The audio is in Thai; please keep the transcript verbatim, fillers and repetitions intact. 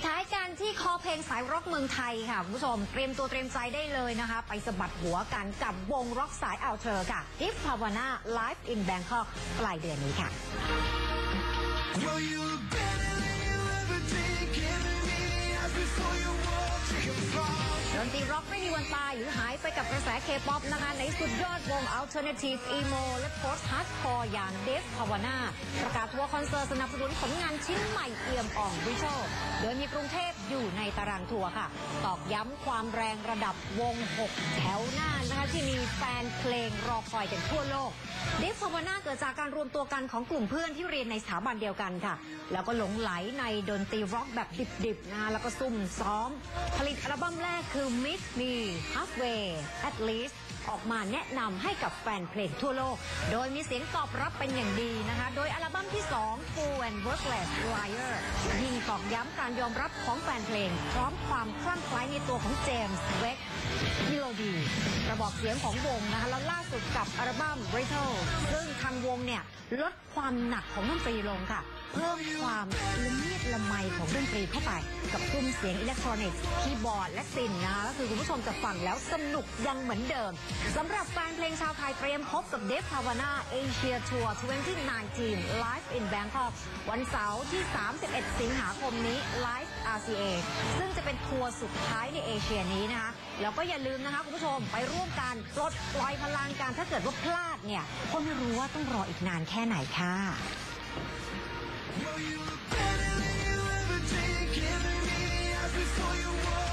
ท้ายกันที่คอเพลงสายร็อกเมืองไทยค่ะคุณผู้ชมเตรียมตัวเตรียมใจได้เลยนะคะไปสะบัดหัวกันกับวงร็อกสายอัลเทอร์ค่ะ Deep Havana Live in Bangkok ปลายเดือนนี้ค่ะดนตรีร็อกไม่มีวันตายหรือหายไปกับกระแสเคป๊อปนะคะในสุดยอดวง Alternative Emo และ Post Hardcore อย่าง Deep Havana ประกาศทัวร์คอนเสิร์ตสนับสนุนผลงานชิ้นใหม่เอี่ยมอ่องวิชวลโดยมีกรุงเทพอยู่ในตารางทัวร์ค่ะตอกย้ำความแรงระดับวงหกแถวหน้านะคะที่มีแฟนเพลงรอคอยกันทั่วโลก Deep Havana เกิดจากการรวมตัวกันของกลุ่มเพื่อนที่เรียนในสถาบันเดียวกันค่ะแล้วก็หลงไหลในดนตรีร็อกแบบดิบๆนะคะแล้วก็ซุ่มซ้อมผลิตอัลบั้มแรกคือ Meet Me Halfway at Least ออกมาแนะนำให้กับแฟนเพลงทั่วโลกโดยมีเสียงตอบรับเป็นอย่างดีนะคะโดยอัลบั้มที่สอง Full and Worthless Liar ยิ่งตอกย้ำการยอมรับของแฟนเพลงพร้อมความคลั่งไคล้ในตัวของเจมส์เวกมิโลดีระบอกเสียงของวงนะคะแล้วล่าสุดกับอัลบั้ม Rattle ซึ่งทางวงเนี่ยลดความหนักของดนตรีลงค่ะเพิ่มความละเมียดละไมของดนตรีเข้าไปกับซุ้มเสียงอิเล็กทรอนิกส์คีย์บอร์ดและซินนะก็คือคุณผู้ชมจะฟังแล้วสนุกยังเหมือนเดิมสำหรับแฟนเพลงชาวไทยเตรียมพบกับ Deep Havana Asia Tour ยี่สิบสิบเก้า Live in Bangkok วันเสาร์ที่สามสิบเอ็ดสิงหาคมนี้ Live อาร์ ซี เอ ซึ่งจะเป็นทัวร์สุดท้ายในเอเชียนี้นะคะแล้วก็อย่าลืมนะคะคุณผู้ชมไปร่วมกันปลดปล่อยพลังกันถ้าเกิดว่าพลาดเนี่ยก็ไม่รู้ว่าต้องรออีกนานแค่ไหนค่ะWell, you look better than you ever did, giving me the eyes before you walk.